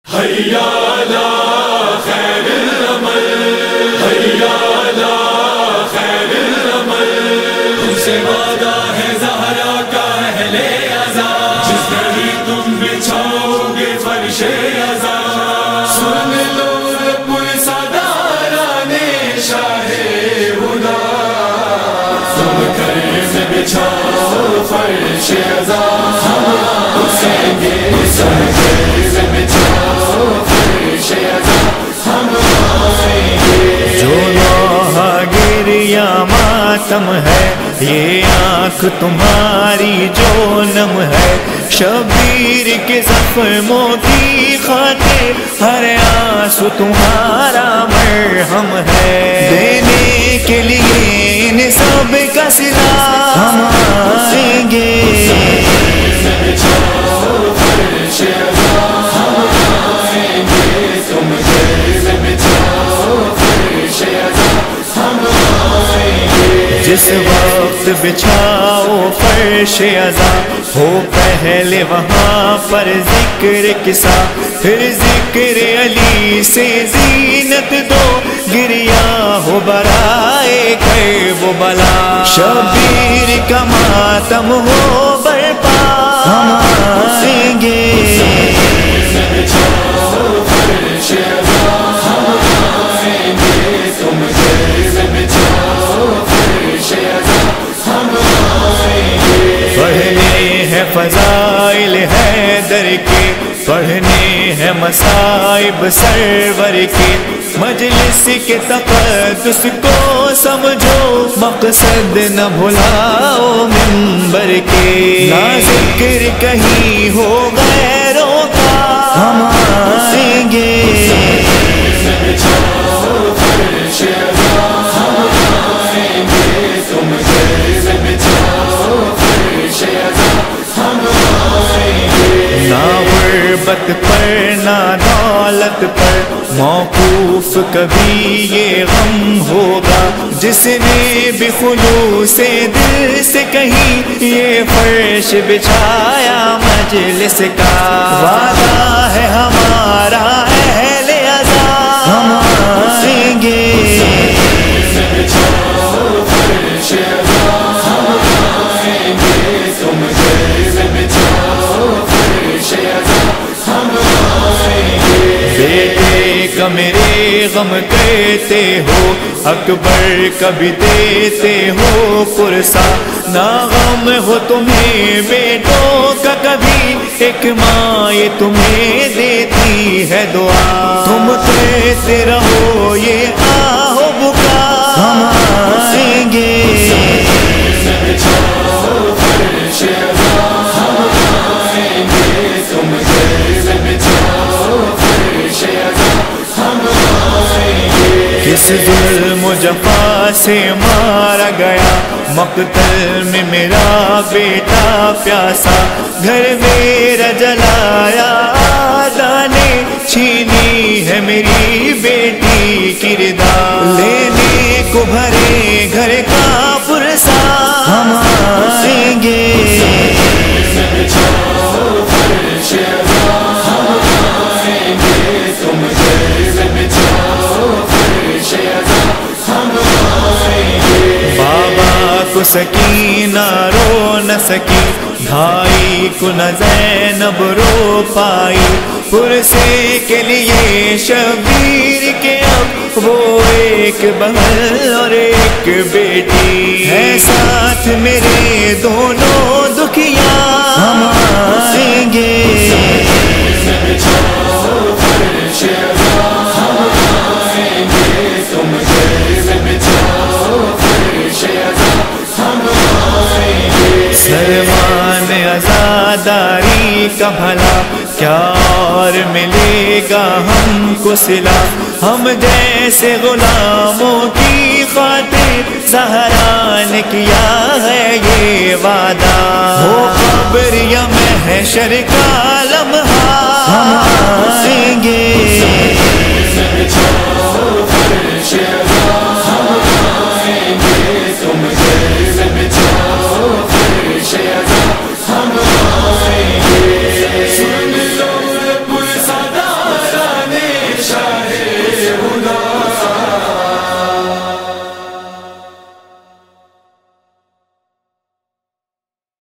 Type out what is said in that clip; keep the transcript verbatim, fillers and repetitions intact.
حیا علی خیر العمل، حیا علی خیر العمل، تم سے وعدہ ہے زہرا کا اہل عزا، جس گھڑی تم بچھاؤ گے فرش عزا، سن لو پرساداران شاہ ہدا، تم گھڑی میں بچھاؤ فرش عزا، ہم حسین گے سن گھڑی میں بچھاؤ فرش عزا، ہم آئیں گے۔ جو لوہا گریا ماتم ہے، یہ آنکھ تمہاری جو نم ہے، شبیر کے زخموں کی خاطر ہر آنسو تمہارا مرہم ہے، دینے کے لیے ان سب کا صلہ ہم آئیں گے۔ جس وقت بچھاؤ فرش عزا، ہو پہلے وہاں پر ذکر کسا، پھر ذکر علی سے زینت دو، گریا ہو برائے کرب و بلا، شبیر کا ماتم ہو برپا ہم آئیں گے۔ پڑھنے ہیں فضائل حیدر کے، پڑھنے ہیں مصائب سرور کے، مجلس کے تقدس کو سمجھو، مقصد نہ بھلاؤ منبر کے، نہ ذکر کہیں ہو غیروں کا ہم آئیں گے۔ نہ غربت پر نہ دولت پر موقوف کبھی یہ غم ہوگا، جس نے بھی خلوص دل سے کہیں یہ فرش بچھایا مجلس کا، وعدہ ہے ہمارا اہل عزا ہم آئیں گے۔ بیٹے کا میرے غم کرتے ہو، اکبر کبھی دیتے ہو پرسا، نہ غم ہو تمہیں بیٹوں کا کبھی، ایک ماں یہ تمہیں دیتی ہے دعا، تم کرتے رہو یہ آہ و بکا ہم آئیں گے۔ کس ظلم و جفا سے مارا گیا، مقتل میں میرا بیٹا پیاسا، گھر میرا جلایا آدھا نے، چھینی ہے میری بیٹی کی ردا، لینے کو بھرے گھر کا پرسا ہم آئیں گے۔ کو سکینہ رو نہ سکی، بھائی کو نہ زینب رو پائی، پرسے کے لیے شبیر کے اب وہ ایک بہن اور ایک بیٹی ہے، ساتھ میرے دونوں دکھیا ہم آئیں گے۔ سلمان عزاداری کا بھلا کیا اور ملے گا ہم کو صلہ، ہم جیسے غلاموں کی خاطر زہرا نے کیا ہے یہ وعدہ، ہو قبر یا محشر کا لمحہ